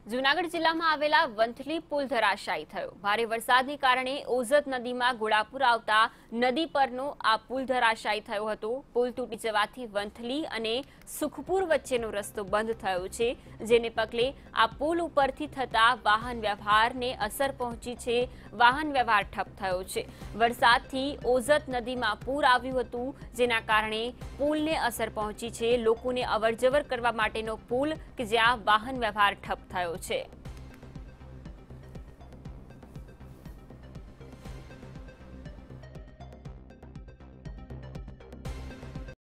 જૂનાગઢ જિલ્લામાં આવેલા વંથલી પુલ ધરાશાયી થયો। ભારે વરસાદને કારણે ઓઝત નદીમાં ઘોડાપુર આવતા નદી પરનો આ પુલ ધરાશાયી થયો હતો। પુલ તૂટી જવાથી વંથલી અને સુખપુર વચ્ચેનો રસ્તો બંધ થયો છે, જેને પગલે આ પુલ ઉપરથી થતા વાહન વ્યવહારને અસર પહોંચી છે। વાહન વ્યવહાર ઠપ થયો છે। વરસાદથી ઓઝત નદીમાં પૂર આવ્યું હતું, જેના કારણે પુલને અસર પહોંચી છે। લોકોને અવરજવર કરવા માટેનો પુલ કે જ્યાં વાહન વ્યવહાર ઠપ થયો છે।